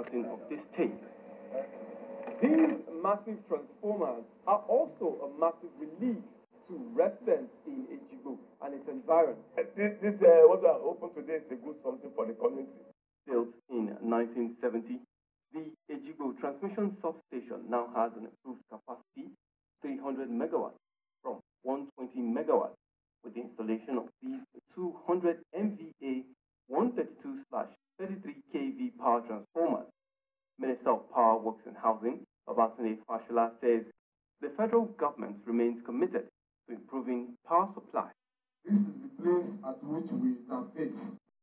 cutting of this tape. These massive transformers are also a massive relief to residents in Ejigbo and its environs. What we are open today is a good something for the community. Built in 1970, the Ejigbo transmission substation now has an improved capacity 300 megawatts from 120 megawatts with the installation of these 200 MVA 132/33 kV power transformers. Minister of Power, Works and Housing, Babatunde Fashola, says the federal government remains committed to improving power supply. This is the place at which we interface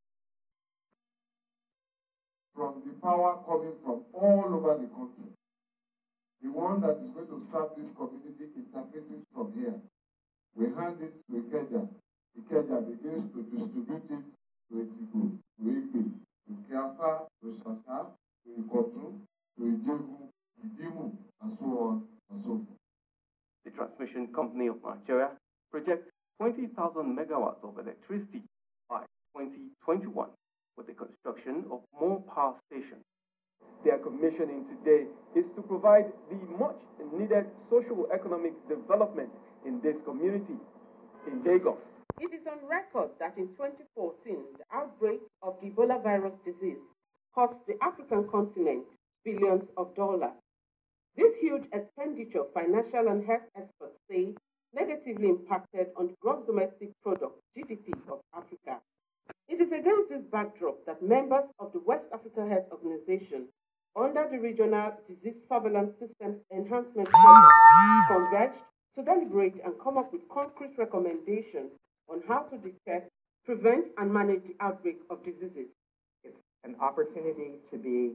from the power coming from all over the country. The one that is going to serve this community interfaces from here. We hand it to Ikeja. Ikeja begins to distribute it to Ejigbo, to Igbe, to Kiafa, to Shasha, to Ikotu, to Ijebu, Idimu, and so on and so forth. The Transmission Company of Nigeria projects 20,000 megawatts of electricity by 2021 with the construction of more power stations. Their commissioning today is to provide the much needed socio-economic development in this community in Lagos. It is on record that in 2014, the outbreak of the Ebola virus disease cost the African continent billions of dollars. This huge expenditure, financial and health experts say, negatively impacted on the gross domestic product, GDP, of Africa. It is against this backdrop that members of the West Africa Health Organization, under the Regional Disease Surveillance Systems Enhancement Project, converged to deliberate and come up with concrete recommendations on how to detect, prevent, and manage the outbreak of diseases. It's an opportunity to be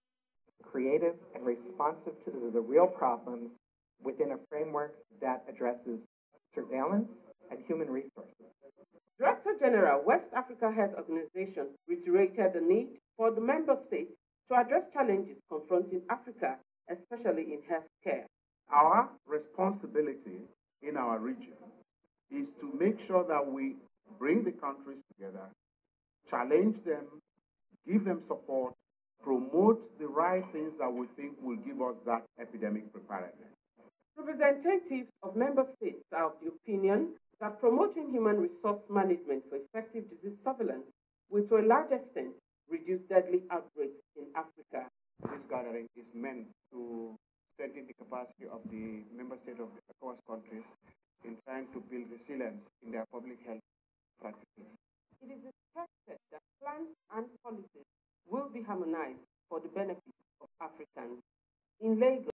creative and responsive to the real problems within a framework that addresses surveillance and human resources. Director General, West Africa Health Organization, reiterated the need for the member states to address challenges confronting Africa, especially in healthcare. Our responsibility in our region is to make sure that we bring the countries together, challenge them, give them support, promote the right things that we think will give us that epidemic preparedness. Representatives of member states are of the opinion that promoting human resource management for effective disease surveillance will, to a large extent, reduce deadly outbreaks in Africa. This gathering is meant to strengthen the capacity of the member states of the ECOWAS countries in trying to build resilience in their public health practices. It is expected that plans and policies will be harmonized for the benefit of Africans. In Lagos,